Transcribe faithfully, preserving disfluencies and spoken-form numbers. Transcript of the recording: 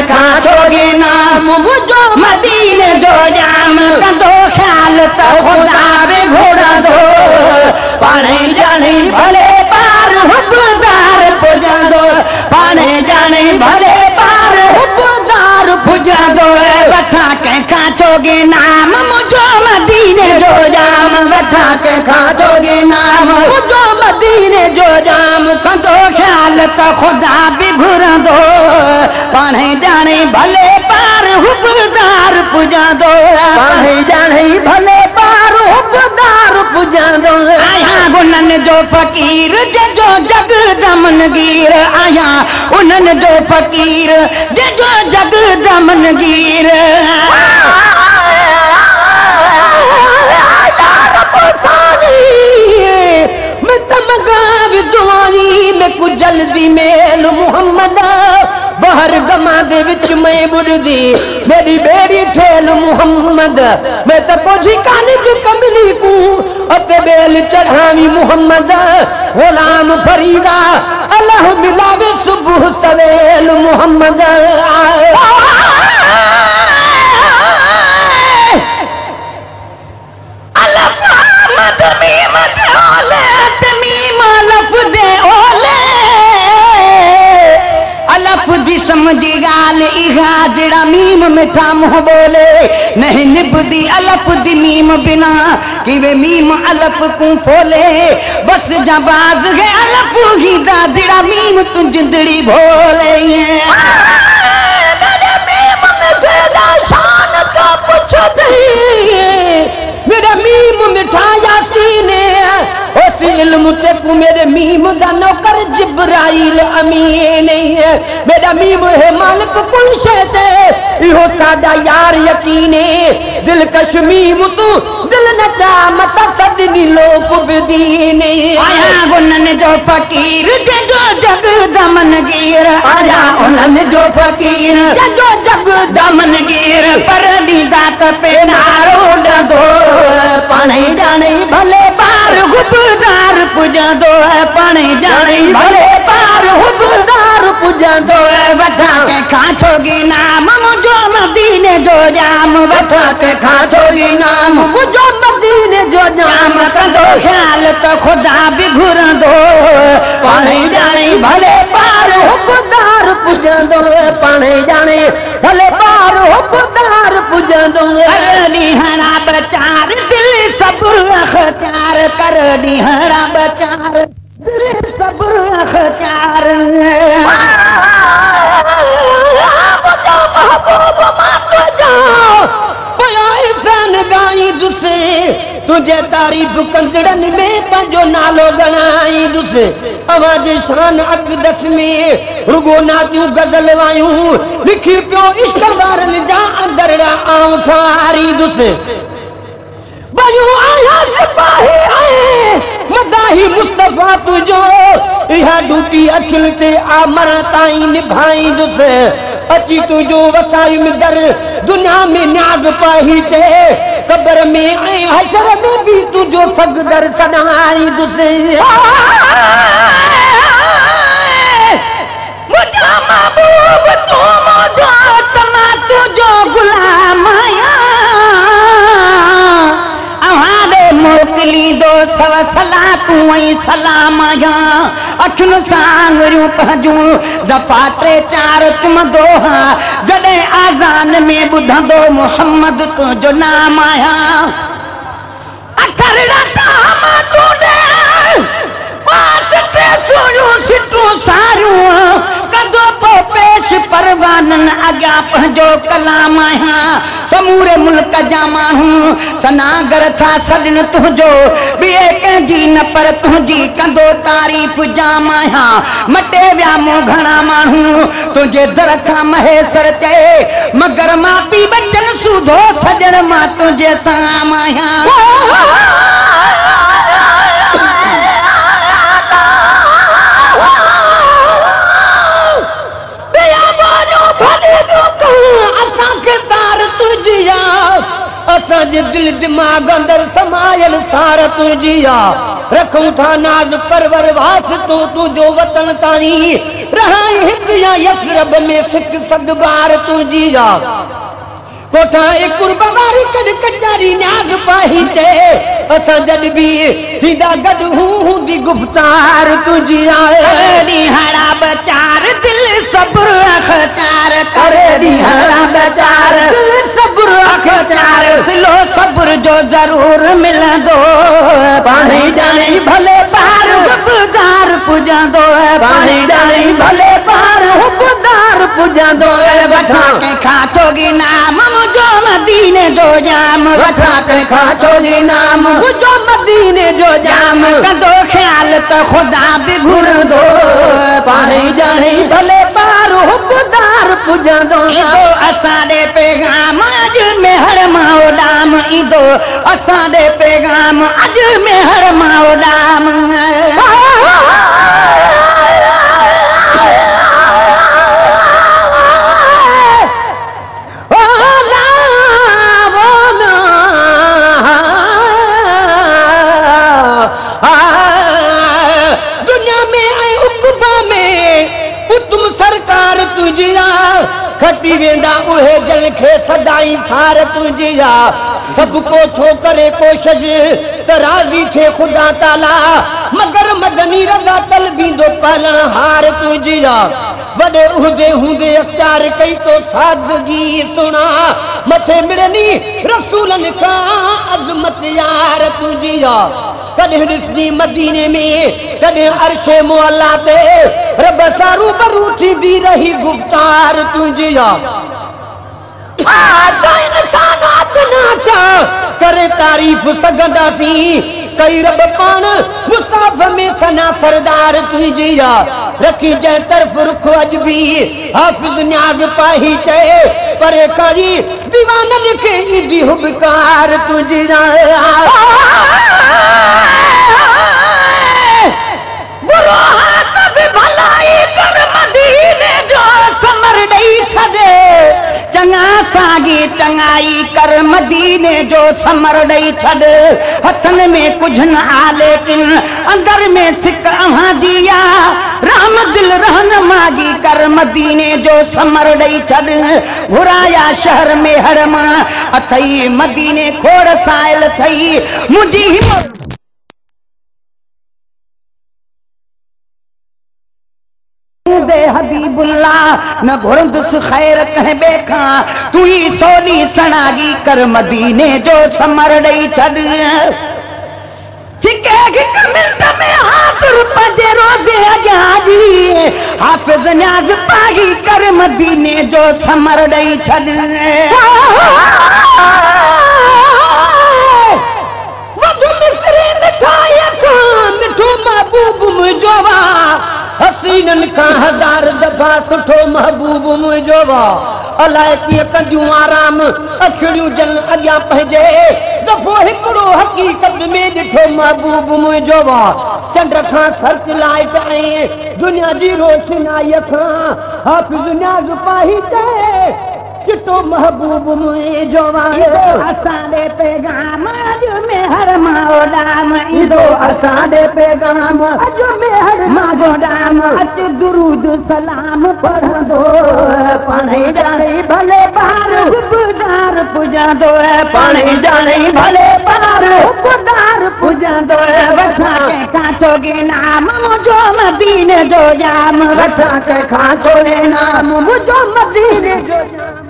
खाचोगी नाम मुझो मदीने जो जाम कंदो ख्याल तो खुदा भी घोड़ा दो पाने जाने भले पार हुब्बदार पुजा दो पाने जाने भले पार हुब्बदार पुजा दो वठा के खाचोगी नाम मुझो मदीने जो जाम वठा के खाचोगी नाम मुझो मदीने जो जाम कंदो ख्याल तो खुदा भी घुरा दो पाने जाने भले पार हुब्बदार पुजा दो पाने जाने भले पार हुब्बदार पुजा दो आया गुनन जो फकीर जो जग दमनगीर आया उन्हनि जो फकीर जो जग दमनगीर मैं तमगा विद्वानी में कुछ जल्दी मेल मुहम्मद बहर गमा दे विच में बुढ़दी मेरी बेड़ी ठेल मुहम्मद मैं तो कुछ कानी जो कमली को अके बेल चढ़ावी मुहम्मद गुलाम फरीदा अल्लाह मिलावे सुबह सवेल मुहम्मद समझी गाल इहा जड़ा मीम मिठा मुँह बोले नहीं निभदी अलफ दी मीम बिना कि वे मीम अलफ को फोले बस जबाज है अलफ ही दा जड़ा मीम तू जिंदड़ी भोले मेरे मीम मिठे दा शान तो पूछ दी मेरा मीम मिठा यासीन उस इल्म ते को मेरे मीम दा नौकर जिब्राइल अमीन है मेरा मीम है मालिक कुल शे ते इहो साडा यार यकीने दिल कश मीम तू दिल नचा मत सदनी लोक बिदीने आया गुनन जो फकीर जो जग दमनगीर आया उनन जो फकीर जो जग दमनगीर पर दी दात पे नारो दो पाने जाने भले पार हुब्बदार पुजा दो पाने जाने भले पार हुब्बदार पुजा दो वठा के खाचोगी नाम मुझो मदीने जो जाम वठा के खाचोगी नाम मुझो मदीने जो जाम कंदो ख्याल तो खुदा भी घुरा दो पाने जाने भले पार हुब्बदार पुजा दो पाने जाने भले पार हुब्बदार पुजा दो हरा बचार दिल सब अख्तियार कर दी हरा बचार दिल सब अख्तियार महबूब मत जाओ पया इंसान गाई दुसे तुझे तारीफ कंदड़न में पंजो नालो गणाई दुसे आवाज शान अकदस में रुगो नाचू गजल वायूं लिखी पियो इश्क वारन जा अंदरड़ा आऊं ठारी दुसे बयू आया सिपाही आए मदाही मुस्तफा तुझो यह ड्यूटी अखिल ते आमर ताई निभाई दुसे अची तुझो वसाई में दर दुनिया में न्याज पाही ते कब्र में आए हशर में भी तुझो सगदर सनाई दुसे मुझा महबूब तू मुझो तना तुझो गुलाम आया मोकली दो सव सला तू आई सलाम आया अखिन सांगरियूं पजूं दफा टे चार तुम दोहा जडे आजान में बुधंदो मोहम्मद तुझो नाम आया अखरड़ा ताम तूडे पांच टे छोड़ू सिटू सारू कदो पो पेश परवानन अग्या पंजो कलाम आया समूरे मुल्क जा माण्हू सनागर था सजन तुझो बिए कंहिंजी न पर तुझी कंदो तारीफ़ जाम आहियां मटे विया मूं घणा माण्हू तुझे दर खां महेसर चए मगर मां पी बचन सूधो सजन मां तुझे साम आहियां दिल दिमाग अंदर समायल सार तुझी रखूं था नाज परवर वास तू तुझो वतन ताणी रहाई हितिया यसरब में सिक सदबार तुझी जा कोठा एक कुर्बानी कद कचारी न्याज पाही चे असा जद भी सीधा गद हूं दी गुफ्तार तुझी आए दिहाड़ा बचार दिल सब्र अखचार करे दिहाड़ा बचार दिल सब्र अखचार सिलो सब्र जो जरूर मिल दो पानी जाने भले पार हुबदार पुजा दो पानी जाने भले पार हुबदार पुजा दो वठा के खाचोगी नाम जो मदीने जो जाम वठा के खाचोगी नाम जो मदीने जो जाम कदो ख्याल तो खुदा भी घुर दो पानी जाने भले पार हुबदार पुजा दो इदो असादे पैगाम अज मेहर माओ दाम इदो असादे पैगाम अज मेहर माओ दाम सरकार तुझिया खटी वेंदा उहे जल खे सदाई सार तुझिया सबको थो करे कोशिश त राज़ी थे खुदा ताला मगर मदनी रज़ा तलबी दो पालण हार तुझिया वडे उहदे हुंदे अख्तियार कई तो सादगी सुना मथे मिलनी रसूलन का अज़मत यार तुझिया कदे ॾिसनी मदीने में कदे अर्शे मुअल्ला ते रब सां रूबरू थी भी रही गुफ्तार तुझिया करे तारीफ सघंदासी कई रब पान मुसाफ़ में सना सरदार तुझिया रखी जै तरफ रुख अज भी हाफिज न्याज पाही चए परे करी दीवानन के इजी हुबकार तुझिया बुरो हाथ भी भलाई कर मदीने जो समर दई छदे चंगा सागी चंगाई कर मदीने जो समर दई छद हथन में कुछ न आ लेकिन अंदर में सिक अहां दिया राम दिल रहन मागी कर मदीने जो समर दई छद घुराया शहर में हरमा अथई मदीने खोड़ साइल थई मुझी हिम्मत दे हबीबुल्लाह न घुरंदुस खैर कह बेखा तू ही सोनी सनागी कर मदीने जो समर दई छद छिके हिक मिनट में हाथ रुपजे रोजे अजाजी हाफिज न्याज पाही कर मदीने जो समर दई छद वधु मिस्री मिठाई का मिठो महबूब मुझो वा हसीनन का हजार दफा सुठो महबूब मुझो वा अलाए कीअं कंदियूं आराम अखिड़ियूं जन अॻियां पंहिंजे दफ़ो हिकिड़ो हक़ीक़त में ॾिठो महबूब मुझो वा चंड खां सर्च लाइट ऐं दुनिया जी रोशनाईअ खां हाफ़िज़ न्याज़ पाही चए चिट्टो महबूब मुझो वा असांजे पैगाम अज मेहर माओ दाम ईंदो असांजे पैगाम अज मेहर माओ दाम अच दुरूद सलाम पढ़ंदो पाणी जाने भले पार हुबदार पुजंदो पाणी जाने भले पार हुबदार पुजंदो वठा के खाचोगे नाम मुझो मदीने जो जाम वठा के खाचोगे नाम मुझो मदीने जो जाम